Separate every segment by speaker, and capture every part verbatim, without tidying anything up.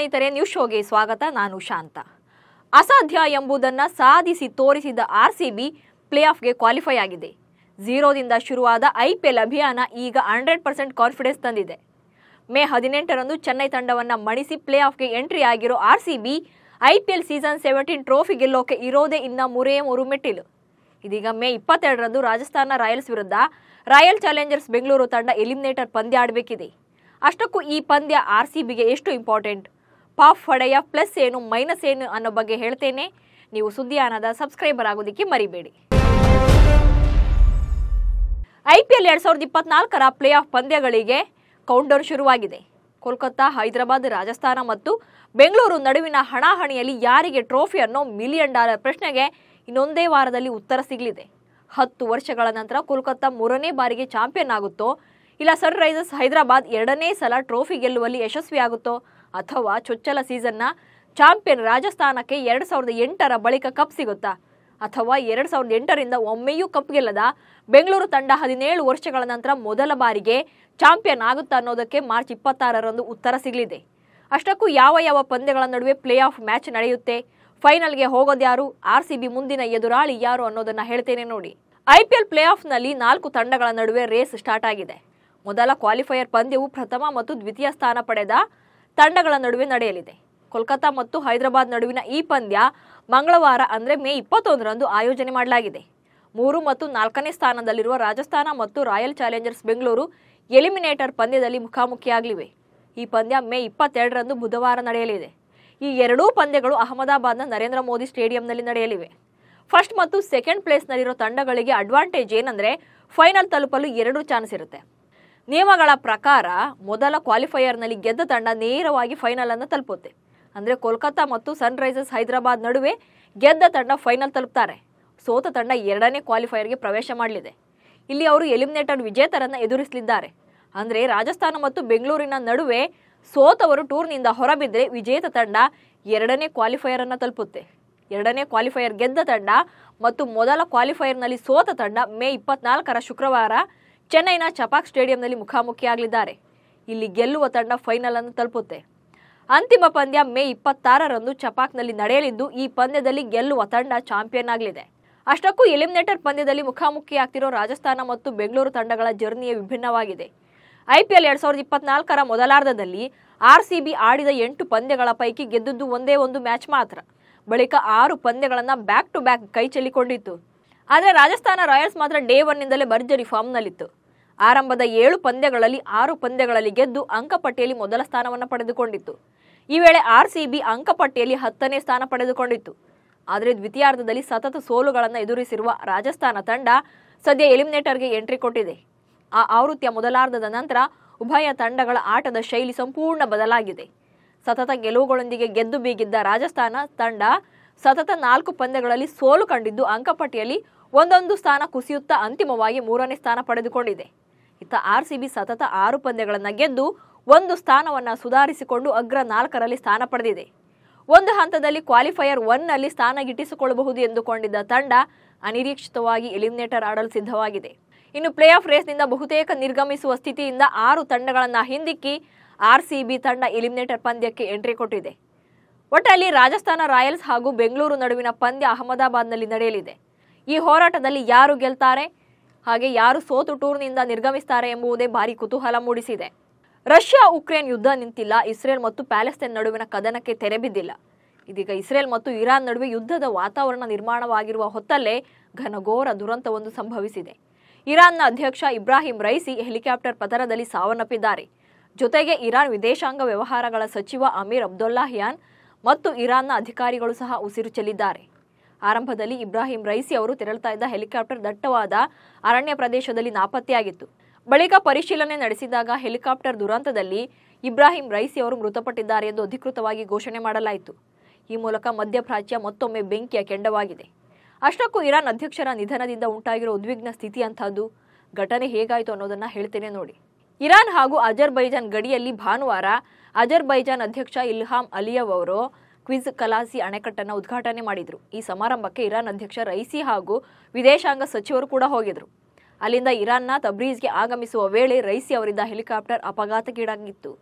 Speaker 1: ಸ್ನೇಹಿತರೆ, ನ್ಯೂಸ್ ಶೋಗೆ ಸ್ವಾಗತ. ನಾನು ಶಾಂತ. ಅಸಾಧ್ಯ ಎಂಬುದನ್ನು ಸಾಧಿಸಿ ತೋರಿಸಿದ ಆರ್ಸಿಬಿ ಪ್ಲೇ ಆಫ್ಗೆ ಕ್ವಾಲಿಫೈ ಆಗಿದೆ. ಝೀರೋದಿಂದ ಶುರುವಾದ ಐಪಿಎಲ್ ಅಭಿಯಾನ ಈಗ ಹಂಡ್ರೆಡ್ ಪರ್ಸೆಂಟ್ ಕಾನ್ಫಿಡೆನ್ಸ್ ತಂದಿದೆ. ಮೇ ಹದಿನೆಂಟರಂದು ಚೆನ್ನೈ ತಂಡವನ್ನು ಮಣಿಸಿ ಪ್ಲೇ ಆಫ್ಗೆ ಎಂಟ್ರಿ ಆಗಿರೋ RCB IPL season seventeen trophy ಗೆಲ್ಲೋಕೆ ಇರೋದೇ ಇನ್ನ ಮೂರೇ ಮೂರು ಮೆಟ್ಟಿಲು. ಇದೀಗ ಮೇ ಇಪ್ಪತ್ತೆರಡರಂದು ರಾಜಸ್ಥಾನ ರಾಯಲ್ಸ್ ವಿರುದ್ಧ ರಾಯಲ್ ಚಾಲೆಂಜರ್ಸ್ ಬೆಂಗಳೂರು ತಂಡ ಎಲಿಮಿನೇಟರ್ ಪಂದ್ಯ ಆಡಬೇಕಿದೆ. ಅಷ್ಟಕ್ಕೂ ಈ ಪಂದ್ಯ ಆರ್ಸಿಬಿಗೆ ಎಷ್ಟು ಇಂಪಾರ್ಟೆಂಟ್, ಪಾಫ್ ಹೊಡೆಯ ಪ್ಲಸ್ ಏನು ಮೈನಸ್ ಏನು ಅನ್ನೋ ಬಗ್ಗೆ ಹೇಳ್ತೇನೆ. ನೀವು ಸುದ್ದಿಯಾನದ ಸಬ್ಸ್ಕ್ರೈಬರ್ ಆಗೋದಕ್ಕೆ ಮರಿಬೇಡಿ. ಐಪಿಎಲ್ ಎರಡ್ ಸಾವಿರದ ಇಪ್ಪತ್ನಾಲ್ಕರ ಪ್ಲೇ ಆಫ್ ಪಂದ್ಯಗಳಿಗೆ ಕೌಂಟೌನ್ ಶುರುವಾಗಿದೆ. ಕೋಲ್ಕತ್ತಾ, ಹೈದರಾಬಾದ್, ರಾಜಸ್ಥಾನ ಮತ್ತು ಬೆಂಗಳೂರು ನಡುವಿನ ಹಣಾಹಣಿಯಲ್ಲಿ ಯಾರಿಗೆ ಟ್ರೋಫಿ ಅನ್ನೋ ಮಿಲಿಯನ್ ಡಾಲರ್ ಪ್ರಶ್ನೆಗೆ ಇನ್ನೊಂದೇ ವಾರದಲ್ಲಿ ಉತ್ತರ ಸಿಗಲಿದೆ. ಹತ್ತು ವರ್ಷಗಳ ನಂತರ ಕೋಲ್ಕತ್ತಾ ಮೂರನೇ ಬಾರಿಗೆ ಚಾಂಪಿಯನ್ ಆಗುತ್ತೋ, ಇಲ್ಲ ಸನ್ ರೈಸರ್ಸ್ ಹೈದರಾಬಾದ್ ಎರಡನೇ ಸಲ ಟ್ರೋಫಿ ಗೆಲ್ಲುವಲ್ಲಿ ಯಶಸ್ವಿಯಾಗುತ್ತೋ, ಅಥವಾ ಚೊಚ್ಚಲ ಸೀಸನ್ನ ಚಾಂಪಿಯನ್ ರಾಜಸ್ಥಾನಕ್ಕೆ ಎರಡು ಸಾವಿರದ ಎಂಟರ ಬಳಿಕ ಕಪ್ ಸಿಗುತ್ತಾ, ಅಥವಾ ಎರಡು ಸಾವಿರದ ಎಂಟರಿಂದ ಒಮ್ಮೆಯೂ ಕಪ್ ಗೆಲ್ಲದ ಬೆಂಗಳೂರು ತಂಡ ಹದಿನೇಳು ವರ್ಷಗಳ ನಂತರ ಮೊದಲ ಬಾರಿಗೆ ಚಾಂಪಿಯನ್ ಆಗುತ್ತಾ ಅನ್ನೋದಕ್ಕೆ ಮಾರ್ಚ್ ಇಪ್ಪತ್ತಾರರಂದು ಉತ್ತರ ಸಿಗಲಿದೆ. ಅಷ್ಟಕ್ಕೂ ಯಾವ ಯಾವ ಪಂದ್ಯಗಳ ನಡುವೆ ಪ್ಲೇ ಆಫ್ ಮ್ಯಾಚ್ ನಡೆಯುತ್ತೆ, ಫೈನಲ್ಗೆ ಹೋಗೋದ್ಯಾರು, ಆರ್ಸಿಬಿ ಮುಂದಿನ ಎದುರಾಳಿ ಯಾರು ಅನ್ನೋದನ್ನ ಹೇಳ್ತೇನೆ ನೋಡಿ. ಐಪಿಎಲ್ ಪ್ಲೇ ಆಫ್ನಲ್ಲಿ ನಾಲ್ಕು ತಂಡಗಳ ನಡುವೆ ರೇಸ್ ಸ್ಟಾರ್ಟ್ ಆಗಿದೆ. ಮೊದಲ ಕ್ವಾಲಿಫೈಯರ್ ಪಂದ್ಯವು ಪ್ರಥಮ ಮತ್ತು ದ್ವಿತೀಯ ಸ್ಥಾನ ಪಡೆದ ತಂಡಗಳ ನಡುವೆ ನಡೆಯಲಿದೆ. ಕೋಲ್ಕತ್ತಾ ಮತ್ತು ಹೈದರಾಬಾದ್ ನಡುವಿನ ಈ ಪಂದ್ಯ ಮಂಗಳವಾರ ಅಂದರೆ ಮೇ ಇಪ್ಪತ್ತೊಂದರಂದು ಆಯೋಜನೆ ಮಾಡಲಾಗಿದೆ. ಮೂರು ಮತ್ತು ನಾಲ್ಕನೇ ಸ್ಥಾನದಲ್ಲಿರುವ ರಾಜಸ್ಥಾನ ಮತ್ತು ರಾಯಲ್ ಚಾಲೆಂಜರ್ಸ್ ಬೆಂಗಳೂರು ಎಲಿಮಿನೇಟರ್ ಪಂದ್ಯದಲ್ಲಿ ಮುಖಾಮುಖಿಯಾಗಲಿವೆ. ಈ ಪಂದ್ಯ ಮೇ ಇಪ್ಪತ್ತೆರಡರಂದು ಬುಧವಾರ ನಡೆಯಲಿದೆ. ಈ ಎರಡೂ ಪಂದ್ಯಗಳು ಅಹಮದಾಬಾದ್ನ ನರೇಂದ್ರ ಮೋದಿ ಸ್ಟೇಡಿಯಂನಲ್ಲಿ ನಡೆಯಲಿವೆ. ಫಸ್ಟ್ ಮತ್ತು ಸೆಕೆಂಡ್ ಪ್ಲೇಸ್ನಲ್ಲಿರೋ ತಂಡಗಳಿಗೆ ಅಡ್ವಾಂಟೇಜ್ ಏನಂದರೆ ಫೈನಲ್ ತಲುಪಲು ಎರಡು ಚಾನ್ಸ್ ಇರುತ್ತೆ. ನಿಯಮಗಳ ಪ್ರಕಾರ ಮೊದಲ ಕ್ವಾಲಿಫೈಯರ್ನಲ್ಲಿ ಗೆದ್ದ ತಂಡ ನೇರವಾಗಿ ಫೈನಲ್ ಅನ್ನು ತಲುಪುತ್ತೆ. ಅಂದರೆ ಕೋಲ್ಕತ್ತಾ ಮತ್ತು ಸನ್ ರೈಸರ್ಸ್ ಹೈದರಾಬಾದ್ ನಡುವೆ ಗೆದ್ದ ತಂಡ ಫೈನಲ್ ತಲುಪ್ತಾರೆ. ಸೋತ ತಂಡ ಎರಡನೇ ಕ್ವಾಲಿಫೈಯರ್ಗೆ ಪ್ರವೇಶ ಮಾಡಲಿದೆ. ಇಲ್ಲಿ ಅವರು ಎಲಿಮಿನೇಟರ್ ವಿಜೇತರನ್ನು ಎದುರಿಸಲಿದ್ದಾರೆ. ಅಂದರೆ ರಾಜಸ್ಥಾನ ಮತ್ತು ಬೆಂಗಳೂರಿನ ನಡುವೆ ಸೋತವರು ಟೂರ್ನಿಂದ ಹೊರಬಿದ್ದರೆ ವಿಜೇತ ತಂಡ ಎರಡನೇ ಕ್ವಾಲಿಫೈಯರ್ ಅನ್ನು ತಲುಪುತ್ತೆ. ಎರಡನೇ ಕ್ವಾಲಿಫೈಯರ್ ಗೆದ್ದ ತಂಡ ಮತ್ತು ಮೊದಲ ಕ್ವಾಲಿಫೈಯರ್ನಲ್ಲಿ ಸೋತ ತಂಡ ಮೇ ಇಪ್ಪತ್ನಾಲ್ಕರ ಶುಕ್ರವಾರ ಚೆನ್ನೈನ ಚಪಾಕ್ ಸ್ಟೇಡಿಯಂನಲ್ಲಿ ಮುಖಾಮುಖಿಯಾಗಲಿದ್ದಾರೆ. ಇಲ್ಲಿ ಗೆಲ್ಲುವ ತಂಡ ಫೈನಲ್ ಅನ್ನು ತಲುಪುತ್ತೆ. ಅಂತಿಮ ಪಂದ್ಯ ಮೇ ಇಪ್ಪತ್ತಾರರಂದು ಚಪಾಕ್ನಲ್ಲಿ ನಡೆಯಲಿದ್ದು ಈ ಪಂದ್ಯದಲ್ಲಿ ಗೆಲ್ಲುವ ತಂಡ ಚಾಂಪಿಯನ್ ಆಗಲಿದೆ. ಅಷ್ಟಕ್ಕೂ ಎಲಿಮಿನೇಟರ್ ಪಂದ್ಯದಲ್ಲಿ ಮುಖಾಮುಖಿಯಾಗ್ತಿರೋ ರಾಜಸ್ಥಾನ ಮತ್ತು ಬೆಂಗಳೂರು ತಂಡಗಳ ಜರ್ನಿಯೇ ವಿಭಿನ್ನವಾಗಿದೆ. ಐಪಿಎಲ್ ಎರಡ್ ಸಾವಿರದ ಇಪ್ಪತ್ನಾಲ್ಕರ ಮೊದಲಾರ್ಧದಲ್ಲಿ ಆರ್ಸಿಬಿ ಆಡಿದ ಎಂಟು ಪಂದ್ಯಗಳ ಪೈಕಿ ಗೆದ್ದುದು ಒಂದೇ ಒಂದು ಮ್ಯಾಚ್ ಮಾತ್ರ. ಬಳಿಕ ಆರು ಪಂದ್ಯಗಳನ್ನು ಬ್ಯಾಕ್ ಟು ಬ್ಯಾಕ್ ಕೈ ಚೆಲ್ಲಿಕೊಂಡಿತ್ತು. ಆದರೆ ರಾಜಸ್ಥಾನ ರಾಯಲ್ಸ್ ಮಾತ್ರ ಡೇ ಒನ್ನಿಂದಲೇ ಭರ್ಜರಿ ಫಾರ್ಮ್ನಲ್ಲಿತ್ತು. ಆರಂಭದ ಏಳು ಪಂದ್ಯಗಳಲ್ಲಿ ಆರು ಪಂದ್ಯಗಳಲ್ಲಿ ಗೆದ್ದು ಅಂಕಪಟ್ಟಿಯಲ್ಲಿ ಮೊದಲ ಸ್ಥಾನವನ್ನು ಪಡೆದುಕೊಂಡಿತ್ತು. ಈ ವೇಳೆ ಆರ್ಸಿಬಿ ಅಂಕಪಟ್ಟಿಯಲ್ಲಿ ಹತ್ತನೇ ಸ್ಥಾನ ಪಡೆದುಕೊಂಡಿತ್ತು. ಆದರೆ ದ್ವಿತೀಯಾರ್ಧದಲ್ಲಿ ಸತತ ಸೋಲುಗಳನ್ನು ಎದುರಿಸಿರುವ ರಾಜಸ್ಥಾನ ತಂಡ ಸದ್ಯ ಎಲಿಮಿನೇಟರ್ಗೆ ಎಂಟ್ರಿ ಕೊಟ್ಟಿದೆ. ಆ ಆವೃತ್ತಿಯ ಮೊದಲಾರ್ಧದ ನಂತರ ಉಭಯ ತಂಡಗಳ ಆಟದ ಶೈಲಿ ಸಂಪೂರ್ಣ ಬದಲಾಗಿದೆ. ಸತತ ಗೆಲುವುಗಳೊಂದಿಗೆ ಗೆದ್ದು ಬೀಗಿದ್ದ ರಾಜಸ್ಥಾನ ತಂಡ ಸತತ ನಾಲ್ಕು ಪಂದ್ಯಗಳಲ್ಲಿ ಸೋಲು ಕಂಡಿದ್ದು ಅಂಕಪಟ್ಟಿಯಲ್ಲಿ ಒಂದೊಂದು ಸ್ಥಾನ ಕುಸಿಯುತ್ತಾ ಅಂತಿಮವಾಗಿ ಮೂರನೇ ಸ್ಥಾನ ಪಡೆದುಕೊಂಡಿದೆ. ಇತ್ತ ಆರ್ಸಿಬಿ ಸತತ ಆರು ಪಂದ್ಯಗಳನ್ನು ಗೆದ್ದು ಒಂದು ಸ್ಥಾನವನ್ನು ಸುಧಾರಿಸಿಕೊಂಡು ಅಗ್ರ ನಾಲ್ಕರಲ್ಲಿ ಸ್ಥಾನ ಪಡೆದಿದೆ. ಒಂದು ಹಂತದಲ್ಲಿ ಕ್ವಾಲಿಫೈಯರ್ ಒನ್ನಲ್ಲಿ ಸ್ಥಾನ ಗಿಟ್ಟಿಸಿಕೊಳ್ಳಬಹುದು ಎಂದುಕೊಂಡಿದ್ದ ತಂಡ ಅನಿರೀಕ್ಷಿತವಾಗಿ ಎಲಿಮಿನೇಟರ್ ಆಡಲು ಸಿದ್ಧವಾಗಿದೆ. ಇನ್ನು ಪ್ಲೇ ಆಫ್ ರೇಸ್ನಿಂದ ಬಹುತೇಕ ನಿರ್ಗಮಿಸುವ ಸ್ಥಿತಿಯಿಂದ ಆರು ತಂಡಗಳನ್ನು ಹಿಂದಿಕ್ಕಿ ಆರ್ಸಿಬಿ ತಂಡ ಎಲಿಮಿನೇಟರ್ ಪಂದ್ಯಕ್ಕೆ ಎಂಟ್ರಿ ಕೊಟ್ಟಿದೆ. ಒಟ್ಟಲ್ಲಿ ರಾಜಸ್ಥಾನ ರಾಯಲ್ಸ್ ಹಾಗೂ ಬೆಂಗಳೂರು ನಡುವಿನ ಪಂದ್ಯ ಅಹಮದಾಬಾದ್ನಲ್ಲಿ ನಡೆಯಲಿದೆ. ಈ ಹೋರಾಟದಲ್ಲಿ ಯಾರು ಗೆಲ್ತಾರೆ, ಹಾಗೆ ಯಾರು ಸೋತು ಟೂರ್ನಿಂದ ನಿರ್ಗಮಿಸ್ತಾರೆ ಎಂಬುದೇ ಭಾರಿ ಕುತೂಹಲ ಮೂಡಿಸಿದೆ. ರಷ್ಯಾ ಉಕ್ರೇನ್ ಯುದ್ಧ ನಿಂತಿಲ್ಲ. ಇಸ್ರೇಲ್ ಮತ್ತು ಪ್ಯಾಲೆಸ್ತೈನ್ ನಡುವಿನ ಕದನಕ್ಕೆ ತೆರೆ ಬಿದ್ದಿಲ್ಲ. ಇದೀಗ ಇಸ್ರೇಲ್ ಮತ್ತು ಇರಾನ್ ನಡುವೆ ಯುದ್ಧದ ವಾತಾವರಣ ನಿರ್ಮಾಣವಾಗಿರುವ ಹೊತ್ತಲ್ಲೇ ಘನಘೋರ ದುರಂತವೊಂದು ಸಂಭವಿಸಿದೆ. ಇರಾನ್ನ ಅಧ್ಯಕ್ಷ ಇಬ್ರಾಹಿಂ ರೈಸಿ ಹೆಲಿಕಾಪ್ಟರ್ ಪತನದಲ್ಲಿ ಸಾವನ್ನಪ್ಪಿದ್ದಾರೆ. ಜೊತೆಗೆ ಇರಾನ್ ವಿದೇಶಾಂಗ ವ್ಯವಹಾರಗಳ ಸಚಿವ ಅಮೀರ್ ಅಬ್ದುಲ್ಲಾಹಿಯಾನ್ ಮತ್ತು ಇರಾನ್ನ ಅಧಿಕಾರಿಗಳು ಸಹ ಉಸಿರು ಚೆಲ್ಲಿದ್ದಾರೆ. ಆರಂಭದಲ್ಲಿ ಇಬ್ರಾಹಿಂ ರೈಸಿ ಅವರು ತೆರಳುತ್ತಾ ಇದ್ದ ಹೆಲಿಕಾಪ್ಟರ್ ದಟ್ಟವಾದ ಅರಣ್ಯ ಪ್ರದೇಶದಲ್ಲಿ ನಾಪತ್ತೆಯಾಗಿತ್ತು. ಬಳಿಕ ಪರಿಶೀಲನೆ ನಡೆಸಿದಾಗ ಹೆಲಿಕಾಪ್ಟರ್ ದುರಂತದಲ್ಲಿ ಇಬ್ರಾಹಿಂ ರೈಸಿ ಅವರು ಮೃತಪಟ್ಟಿದ್ದಾರೆ ಎಂದು ಅಧಿಕೃತವಾಗಿ ಘೋಷಣೆ ಮಾಡಲಾಯಿತು. ಈ ಮೂಲಕ ಮಧ್ಯಪ್ರಾಚ್ಯ ಮತ್ತೊಮ್ಮೆ ಬೆಂಕಿಯ ಕೆಂಡವಾಗಿದೆ. ಅಷ್ಟಕ್ಕೂ ಇರಾನ್ ಅಧ್ಯಕ್ಷರ ನಿಧನದಿಂದ ಉಂಟಾಗಿರೋ ಉದ್ವಿಗ್ನ ಸ್ಥಿತಿ ಅಂತಹದ್ದು. ಘಟನೆ ಹೇಗಾಯಿತು ಅನ್ನೋದನ್ನ ಹೇಳ್ತೇನೆ ನೋಡಿ. ಇರಾನ್ ಹಾಗೂ ಅಜರ್ಬೈಜಾನ್ ಗಡಿಯಲ್ಲಿ ಭಾನುವಾರ ಅಜರ್ಬೈಜಾನ್ ಅಧ್ಯಕ್ಷ ಇಲ್ಹಾಂ ಅಲಿಯವ್ ಅವರು ಕ್ವಿಜ್ ಕಲಾಸಿ ಅಣೆಕಟ್ಟನ್ನು ಉದ್ಘಾಟನೆ ಮಾಡಿದರು. ಈ ಸಮಾರಂಭಕ್ಕೆ ಇರಾನ್ ಅಧ್ಯಕ್ಷ ರೈಸಿ ಹಾಗೂ ವಿದೇಶಾಂಗ ಸಚಿವರು ಕೂಡ ಹೋಗಿದ್ರು. ಅಲ್ಲಿಂದ ಇರಾನ್ನ ತಬ್ರೀಜ್ಗೆ ಆಗಮಿಸುವ ವೇಳೆ ರೈಸಿ ಅವರಿದ್ದ ಹೆಲಿಕಾಪ್ಟರ್ ಅಪಘಾತಕ್ಕೀಡಾಗಿತ್ತು.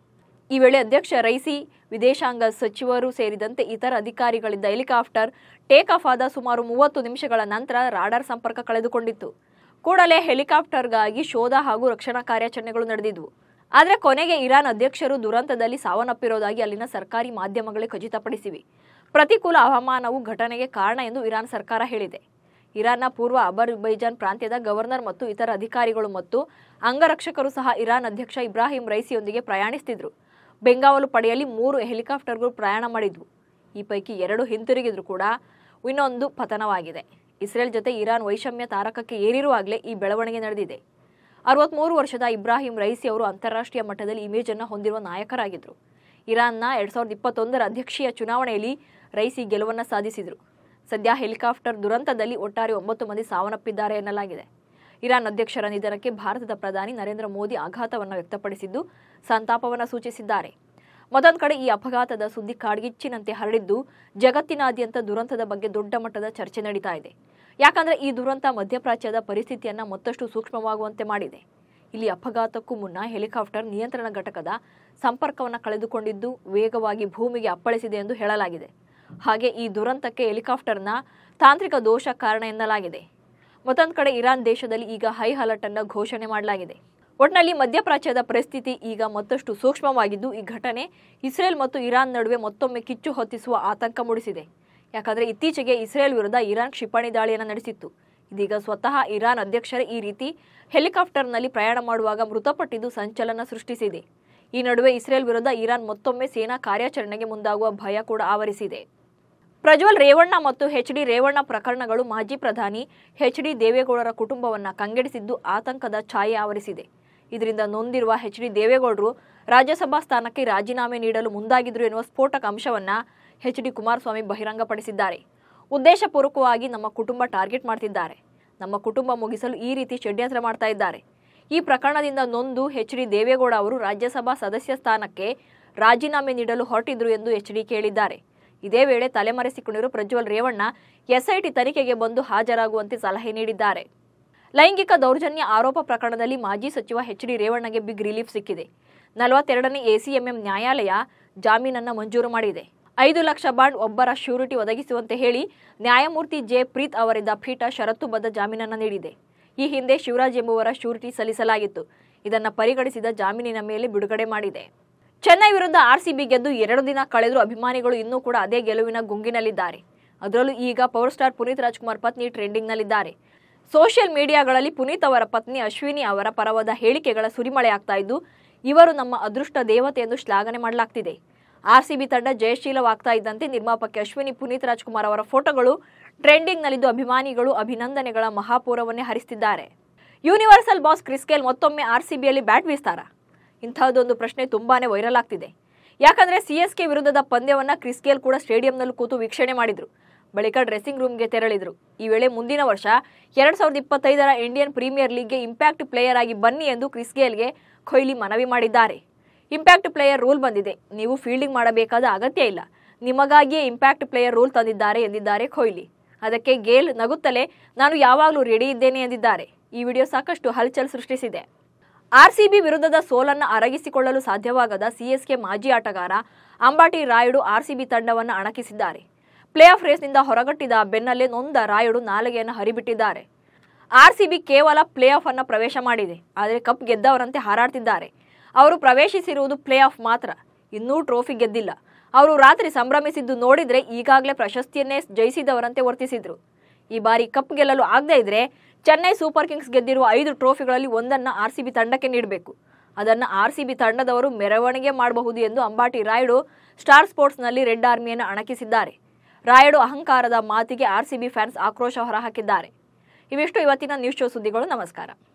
Speaker 1: ಈ ವೇಳೆ ಅಧ್ಯಕ್ಷ ರೈಸಿ, ವಿದೇಶಾಂಗ ಸಚಿವರು ಸೇರಿದಂತೆ ಇತರ ಅಧಿಕಾರಿಗಳಿದ್ದ ಹೆಲಿಕಾಪ್ಟರ್ ಟೇಕ್ ಆಫ್ ಆದ ಸುಮಾರು ಮೂವತ್ತು ನಿಮಿಷಗಳ ನಂತರ ರಾಡಾರ್ ಸಂಪರ್ಕ ಕಳೆದುಕೊಂಡಿತ್ತು. ಕೂಡಲೇ ಹೆಲಿಕಾಪ್ಟರ್ಗಾಗಿ ಶೋಧ ಹಾಗೂ ರಕ್ಷಣಾ ಕಾರ್ಯಾಚರಣೆಗಳು ನಡೆದಿದ್ವು. ಆದರೆ ಕೊನೆಗೆ ಇರಾನ್ ಅಧ್ಯಕ್ಷರು ದುರಂತದಲ್ಲಿ ಸಾವನ್ನಪ್ಪಿರೋದಾಗಿ ಅಲ್ಲಿನ ಸರ್ಕಾರಿ ಮಾಧ್ಯಮಗಳೇ ಖಚಿತಪಡಿಸಿವೆ. ಪ್ರತಿಕೂಲ ಹವಾಮಾನವು ಘಟನೆಗೆ ಕಾರಣ ಎಂದು ಇರಾನ್ ಸರ್ಕಾರ ಹೇಳಿದೆ. ಇರಾನ್ನ ಪೂರ್ವ ಅಜರ್ಬೈಜಾನ್ ಪ್ರಾಂತ್ಯದ ಗವರ್ನರ್ ಮತ್ತು ಇತರ ಅಧಿಕಾರಿಗಳು ಮತ್ತು ಅಂಗರಕ್ಷಕರು ಸಹ ಇರಾನ್ ಅಧ್ಯಕ್ಷ ಇಬ್ರಾಹಿಂ ರೈಸಿಯೊಂದಿಗೆ ಪ್ರಯಾಣಿಸುತ್ತಿದ್ದರು. ಬೆಂಗಾವಲು ಪಡೆಯಲ್ಲಿ ಮೂರು ಹೆಲಿಕಾಪ್ಟರ್ಗಳು ಪ್ರಯಾಣ ಮಾಡಿದ್ವು. ಈ ಪೈಕಿ ಎರಡು ಹಿಂತಿರುಗಿದ್ರು ಕೂಡ ಇನ್ನೊಂದು ಪತನವಾಗಿದೆ. ಇಸ್ರೇಲ್ ಜೊತೆ ಇರಾನ್ ವೈಷಮ್ಯ ತಾರಕಕ್ಕೆ ಏರಿರುವಾಗಲೇ ಈ ಬೆಳವಣಿಗೆ ನಡೆದಿದೆ. ಅರವತ್ಮೂರು ವರ್ಷದ ಇಬ್ರಾಹಿಂ ರೈಸಿ ಅವರು ಅಂತಾರಾಷ್ಟ್ರೀಯ ಮಟ್ಟದಲ್ಲಿ ಇಮೇಜ್ ಅನ್ನು ಹೊಂದಿರುವ ನಾಯಕರಾಗಿದ್ದರು. ಇರಾನ್ನ ಎರಡ್ ಸಾವಿರದ ಇಪ್ಪತ್ತೊಂದರ ಅಧ್ಯಕ್ಷೀಯ ಚುನಾವಣೆಯಲ್ಲಿ ರೈಸಿ ಗೆಲುವನ್ನು ಸಾಧಿಸಿದರು. ಸದ್ಯ ಹೆಲಿಕಾಪ್ಟರ್ ದುರಂತದಲ್ಲಿ ಒಟ್ಟಾರೆ ಒಂಬತ್ತು ಮಂದಿ ಸಾವನ್ನಪ್ಪಿದ್ದಾರೆ ಎನ್ನಲಾಗಿದೆ. ಇರಾನ್ ಅಧ್ಯಕ್ಷರ ನಿಧನಕ್ಕೆ ಭಾರತದ ಪ್ರಧಾನಿ ನರೇಂದ್ರ ಮೋದಿ ಆಘಾತವನ್ನು ವ್ಯಕ್ತಪಡಿಸಿದ್ದು ಸಂತಾಪವನ್ನು ಸೂಚಿಸಿದ್ದಾರೆ. ಮತ್ತೊಂದು ಕಡೆ ಈ ಅಪಘಾತದ ಸುದ್ದಿ ಕಾಡ್ಗಿಚ್ಚಿನಂತೆ ಹರಡಿದ್ದು ಜಗತ್ತಿನಾದ್ಯಂತ ದುರಂತದ ಬಗ್ಗೆ ದೊಡ್ಡ ಮಟ್ಟದ ಚರ್ಚೆ ನಡೀತಾ ಇದೆ. ಯಾಕಂದ್ರೆ ಈ ದುರಂತ ಮಧ್ಯಪ್ರಾಚ್ಯದ ಪರಿಸ್ಥಿತಿಯನ್ನ ಮತ್ತಷ್ಟು ಸೂಕ್ಷ್ಮವಾಗುವಂತೆ ಮಾಡಿದೆ. ಇಲ್ಲಿ ಅಪಘಾತಕ್ಕೂ ಮುನ್ನ ಹೆಲಿಕಾಪ್ಟರ್ ನಿಯಂತ್ರಣ ಘಟಕದ ಸಂಪರ್ಕವನ್ನು ಕಳೆದುಕೊಂಡಿದ್ದು ವೇಗವಾಗಿ ಭೂಮಿಗೆ ಅಪ್ಪಳಿಸಿದೆ ಎಂದು ಹೇಳಲಾಗಿದೆ. ಹಾಗೆ ಈ ದುರಂತಕ್ಕೆ ಹೆಲಿಕಾಪ್ಟರ್ನ ತಾಂತ್ರಿಕ ದೋಷ ಕಾರಣ ಎನ್ನಲಾಗಿದೆ. ಮತ್ತೊಂದು ಕಡೆ ಇರಾನ್ ದೇಶದಲ್ಲಿ ಈಗ ಹೈ ಅಲರ್ಟ್ ಅನ್ನು ಘೋಷಣೆ ಮಾಡಲಾಗಿದೆ. ಒಟ್ನಲ್ಲಿ ಮಧ್ಯಪ್ರಾಚ್ಯದ ಪರಿಸ್ಥಿತಿ ಈಗ ಮತ್ತಷ್ಟು ಸೂಕ್ಷ್ಮವಾಗಿದ್ದು ಈ ಘಟನೆ ಇಸ್ರೇಲ್ ಮತ್ತು ಇರಾನ್ ನಡುವೆ ಮತ್ತೊಮ್ಮೆ ಕಿಚ್ಚು ಹೊತ್ತಿಸುವ ಆತಂಕ ಮೂಡಿಸಿದೆ. ಯಾಕಂದ್ರೆ ಇತ್ತೀಚೆಗೆ ಇಸ್ರೇಲ್ ವಿರುದ್ಧ ಇರಾನ್ ಕ್ಷಿಪಣಿ ದಾಳಿಯನ್ನು ನಡೆಸಿತ್ತು. ಇದೀಗ ಸ್ವತಃ ಇರಾನ್ ಅಧ್ಯಕ್ಷರೇ ಈ ರೀತಿ ಹೆಲಿಕಾಪ್ಟರ್ನಲ್ಲಿ ಪ್ರಯಾಣ ಮಾಡುವಾಗ ಮೃತಪಟ್ಟಿದ್ದು ಸಂಚಲನ ಸೃಷ್ಟಿಸಿದೆ. ಈ ನಡುವೆ ಇಸ್ರೇಲ್ ವಿರುದ್ಧ ಇರಾನ್ ಮತ್ತೊಮ್ಮೆ ಸೇನಾ ಕಾರ್ಯಾಚರಣೆಗೆ ಮುಂದಾಗುವ ಭಯ ಕೂಡ ಆವರಿಸಿದೆ. ಪ್ರಜ್ವಲ್ ರೇವಣ್ಣ ಮತ್ತು ಎಚ್ ಡಿ ರೇವಣ್ಣ ಪ್ರಕರಣಗಳು ಮಾಜಿ ಪ್ರಧಾನಿ ಎಚ್ ಡಿ ದೇವೇಗೌಡರ ಕುಟುಂಬವನ್ನ ಕಂಗೆಡಿಸಿದ್ದು ಆತಂಕದ ಛಾಯೆ ಆವರಿಸಿದೆ. ಇದರಿಂದ ನೊಂದಿರುವ ಎಚ್ ಡಿ ದೇವೇಗೌಡರು ರಾಜ್ಯಸಭಾ ಸ್ಥಾನಕ್ಕೆ ರಾಜೀನಾಮೆ ನೀಡಲು ಮುಂದಾಗಿದ್ರು ಎನ್ನುವ ಸ್ಫೋಟಕ ಅಂಶವನ್ನ ಎಚ್ ಡಿ ಕುಮಾರಸ್ವಾಮಿ ಬಹಿರಂಗಪಡಿಸಿದ್ದಾರೆ. ಉದ್ದೇಶಪೂರ್ವಕವಾಗಿ ನಮ್ಮ ಕುಟುಂಬ ಟಾರ್ಗೆಟ್ ಮಾಡ್ತಿದ್ದಾರೆ, ನಮ್ಮ ಕುಟುಂಬ ಮುಗಿಸಲು ಈ ರೀತಿ ಷಡ್ಯಂತ್ರ ಮಾಡ್ತಾ ಇದ್ದಾರೆ. ಈ ಪ್ರಕರಣದಿಂದ ನೊಂದು ಎಚ್ ಡಿ ದೇವೇಗೌಡ ಅವರು ರಾಜ್ಯಸಭಾ ಸದಸ್ಯ ಸ್ಥಾನಕ್ಕೆ ರಾಜೀನಾಮೆ ನೀಡಲು ಹೊರಟಿದ್ರು ಎಂದು ಎಚ್ ಡಿ ಕೇಳಿದ್ದಾರೆ. ಇದೇ ವೇಳೆ ತಲೆಮರೆಸಿಕೊಂಡಿರುವ ಪ್ರಜ್ವಲ್ ರೇವಣ್ಣ ಎಸ್ಐಟಿ ತನಿಖೆಗೆ ಬಂದು ಹಾಜರಾಗುವಂತೆ ಸಲಹೆ ನೀಡಿದ್ದಾರೆ. ಲೈಂಗಿಕ ದೌರ್ಜನ್ಯ ಆರೋಪ ಪ್ರಕರಣದಲ್ಲಿ ಮಾಜಿ ಸಚಿವ ಎಚ್ ಡಿ ರೇವಣ್ಣಗೆ ಬಿಗ್ ರಿಲೀಫ್ ಸಿಕ್ಕಿದೆ. ನಲವತ್ತೆರಡನೇ ಎಸಿಎಂಎಂ ನ್ಯಾಯಾಲಯ ಜಾಮೀನನ್ನು ಮಂಜೂರು ಮಾಡಿದೆ. ಐದು ಲಕ್ಷ ಬಾಂಡ್ ಒಬ್ಬರ ಶ್ಯೂರಿಟಿ ಒದಗಿಸುವಂತೆ ಹೇಳಿ ನ್ಯಾಯಮೂರ್ತಿ ಜೆ ಪ್ರೀತ್ ಅವರಿದ್ದ ಪೀಠ ಷರತ್ತುಬದ್ಧ ಜಾಮೀನನ್ನು ನೀಡಿದೆ. ಈ ಹಿಂದೆ ಶಿವರಾಜ್ ಎಂಬುವರ ಶ್ಯೂರಿಟಿ ಸಲ್ಲಿಸಲಾಗಿತ್ತು. ಇದನ್ನು ಪರಿಗಣಿಸಿದ ಜಾಮೀನಿನ ಮೇಲೆ ಬಿಡುಗಡೆ ಮಾಡಿದೆ. ಚೆನ್ನೈ ವಿರುದ್ಧ ಆರ್ಸಿಬಿ ಗೆದ್ದು ಎರಡು ದಿನ ಕಳೆದರೂ ಅಭಿಮಾನಿಗಳು ಇನ್ನೂ ಕೂಡ ಅದೇ ಗೆಲುವಿನ ಗುಂಗಿನಲ್ಲಿದ್ದಾರೆ. ಅದರಲ್ಲೂ ಈಗ ಪವರ್ ಸ್ಟಾರ್ ಪುನೀತ್ ರಾಜ್ಕುಮಾರ್ ಪತ್ನಿ ಟ್ರೆಂಡಿಂಗ್ನಲ್ಲಿದ್ದಾರೆ. ಸೋಷಿಯಲ್ ಮೀಡಿಯಾಗಳಲ್ಲಿ ಪುನೀತ್ ಅವರ ಪತ್ನಿ ಅಶ್ವಿನಿ ಅವರ ಪರವಾದ ಹೇಳಿಕೆಗಳ ಸುರಿಮಳೆ ಆಗ್ತಾ ಇದ್ದು ಇವರು ನಮ್ಮ ಅದೃಷ್ಟ ದೇವತೆ ಎಂದು ಶ್ಲಾಘನೆ ಮಾಡಲಾಗ್ತಿದೆ. ಆರ್ಸಿಬಿ ತಂಡ ಜಯಶೀಲವಾಗ್ತಾ ಇದ್ದಂತೆ ನಿರ್ಮಾಪಕಿ ಅಶ್ವಿನಿ ಪುನೀತ್ ರಾಜ್ಕುಮಾರ್ ಅವರ ಫೋಟೋಗಳು ಟ್ರೆಂಡಿಂಗ್ನಲ್ಲಿದ್ದು ಅಭಿಮಾನಿಗಳು ಅಭಿನಂದನೆಗಳ ಮಹಾಪೂರವನ್ನೇ ಹರಿಸುತ್ತಿದ್ದಾರೆ. ಯೂನಿವರ್ಸಲ್ ಬಾಸ್ ಕ್ರಿಸ್ ಗೇಲ್ ಮತ್ತೊಮ್ಮೆ ಆರ್ಸಿಬಿಯಲ್ಲಿ ಬ್ಯಾಟ್ ಬೀಸ್ತಾರಾ? ಇಂತಹದೊಂದು ಪ್ರಶ್ನೆ ತುಂಬಾನೇ ವೈರಲ್ ಆಗ್ತಿದೆ. ಯಾಕಂದ್ರೆ ಸಿಎಸ್ಕೆ ವಿರುದ್ಧದ ಪಂದ್ಯವನ್ನ ಕ್ರಿಸ್ ಗೇಲ್ ಕೂಡ ಸ್ಟೇಡಿಯಂನಲ್ಲಿ ಕೂತು ವೀಕ್ಷಣೆ ಮಾಡಿದ್ರು. ಬಳಿಕ ಡ್ರೆಸ್ಸಿಂಗ್ ರೂಮ್ಗೆ ತೆರಳಿದ್ರು. ಈ ವೇಳೆ ಮುಂದಿನ ವರ್ಷ ಎರಡ್ ಸಾವಿರದ ಇಪ್ಪತ್ತೈದರ ಇಂಡಿಯನ್ ಪ್ರೀಮಿಯರ್ ಲೀಗ್ಗೆ ಇಂಪ್ಯಾಕ್ಟ್ ಪ್ಲೇಯರ್ ಆಗಿ ಬನ್ನಿ ಎಂದು ಕ್ರಿಸ್ ಗೇಲ್ಗೆ ಕೊಹ್ಲಿ ಮನವಿ ಮಾಡಿದ್ದಾರೆ. ಇಂಪ್ಯಾಕ್ಟ್ ಪ್ಲೇಯರ್ ರೂಲ್ ಬಂದಿದೆ, ನೀವು ಫೀಲ್ಡಿಂಗ್ ಮಾಡಬೇಕಾದ ಅಗತ್ಯ ಇಲ್ಲ, ನಿಮಗಾಗಿಯೇ ಇಂಪ್ಯಾಕ್ಟ್ ಪ್ಲೇಯರ್ ರೂಲ್ ತಂದಿದ್ದಾರೆ ಎಂದಿದ್ದಾರೆ ಕೊಹ್ಲಿ. ಅದಕ್ಕೆ ಗೇಲ್ ನಗುತ್ತಲೇ ನಾನು ಯಾವಾಗಲೂ ರೆಡಿ ಇದ್ದೇನೆ ಎಂದಿದ್ದಾರೆ. ಈ ವಿಡಿಯೋ ಸಾಕಷ್ಟು ಹಲ್ಚಲ್ ಸೃಷ್ಟಿಸಿದೆ. ಆರ್ಸಿಬಿ ವಿರುದ್ಧದ ಸೋಲನ್ನು ಅರಗಿಸಿಕೊಳ್ಳಲು ಸಾಧ್ಯವಾಗದ ಸಿಎಸ್ಕೆ ಮಾಜಿ ಆಟಗಾರ ಅಂಬಾಟಿ ರಾಯುಡು ಆರ್ಸಿಬಿ ತಂಡವನ್ನು ಅಣಕಿಸಿದ್ದಾರೆ. ಪ್ಲೇ ಆಫ್ ರೇಸ್ನಿಂದ ಹೊರಗಟ್ಟಿದ ಬೆನ್ನಲ್ಲೇ ನೊಂದ ರಾಯುಡು ನಾಲಿಗೆಯನ್ನು ಹರಿಬಿಟ್ಟಿದ್ದಾರೆ. ಆರ್ಸಿಬಿ ಕೇವಲ ಪ್ಲೇ ಆಫ್ ಅನ್ನು ಪ್ರವೇಶ ಮಾಡಿದೆ, ಆದರೆ ಕಪ್ ಗೆದ್ದವರಂತೆ ಹಾರಾಡ್ತಿದ್ದಾರೆ. ಅವರು ಪ್ರವೇಶಿಸಿರುವುದು ಪ್ಲೇ ಆಫ್ ಮಾತ್ರ, ಇನ್ನೂ ಟ್ರೋಫಿ ಗೆದ್ದಿಲ್ಲ. ಅವರು ರಾತ್ರಿ ಸಂಭ್ರಮಿಸಿದ್ದು ನೋಡಿದ್ರೆ ಈಗಾಗಲೇ ಪ್ರಶಸ್ತಿಯನ್ನೇ ಜಯಿಸಿದವರಂತೆ ವರ್ತಿಸಿದ್ರು. ಈ ಬಾರಿ ಕಪ್ ಗೆಲ್ಲಲು ಆಗದೇ ಇದ್ರೆ ಚೆನ್ನೈ ಸೂಪರ್ ಕಿಂಗ್ಸ್ ಗೆದ್ದಿರುವ ಐದು ಟ್ರೋಫಿಗಳಲ್ಲಿ ಒಂದನ್ನು ಆರ್ಸಿಬಿ ತಂಡಕ್ಕೆ ನೀಡಬೇಕು. ಅದನ್ನು ಆರ್ಸಿಬಿ ತಂಡದವರು ಮೆರವಣಿಗೆ ಮಾಡಬಹುದು ಎಂದು ಅಂಬಾಟಿ ರಾಯುಡು ಸ್ಟಾರ್ ಸ್ಪೋರ್ಟ್ಸ್ನಲ್ಲಿ ರೆಡ್ ಆರ್ಮಿಯನ್ನು ಅಣಕಿಸಿದ್ದಾರೆ. ರಾಯುಡು ಅಹಂಕಾರದ ಮಾತಿಗೆ ಆರ್ಸಿಬಿ ಫ್ಯಾನ್ಸ್ ಆಕ್ರೋಶ ಹೊರಹಾಕಿದ್ದಾರೆ. ಇವಿಷ್ಟು ಇವತ್ತಿನ ನ್ಯೂಸ್ ಶೋ ಸುದ್ದಿಗಳು. ನಮಸ್ಕಾರ.